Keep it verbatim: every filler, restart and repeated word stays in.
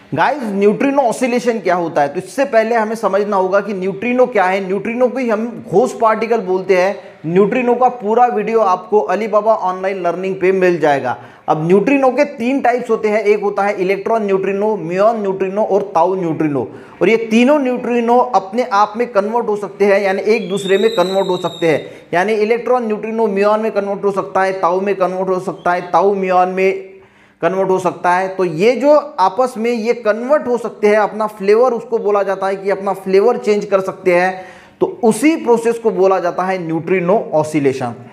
Guys neutrino oscillation क्या होता है, तो इससे पहले हमें समझना होगा कि न्यूट्रिनो क्या है। न्यूट्रिनो को ही हम घोष पार्टिकल बोलते हैं। न्यूट्रिनो का पूरा वीडियो आपको अलीबाबा ऑनलाइन लर्निंग पे मिल जाएगा। अब न्यूट्रिनो के तीन टाइप्स होते हैं, एक होता है इलेक्ट्रॉन न्यूट्रिनो, म्यूऑन न्यूट्रिनो और ताऊ न्यूट्रिनो। और ये तीनों न्यूट्रिनो अपने आप में कन्वर्ट हो सकते हैं, यानी एक दूसरे में कन्वर्ट हो सकते हैं। यानी इलेक्ट्रॉन न्यूट्रिनो म्यूऑन में कन्वर्ट हो सकता है, ताऊ में कन्वर्ट हो सकता है, ताऊ म्यूऑन में कन्वर्ट हो सकता है। तो ये जो आपस में ये कन्वर्ट हो सकते हैं, अपना फ्लेवर उसको बोला जाता है कि अपना फ्लेवर चेंज कर सकते हैं, तो उसी प्रोसेस को बोला जाता है न्यूट्रिनो ऑसिलेशन।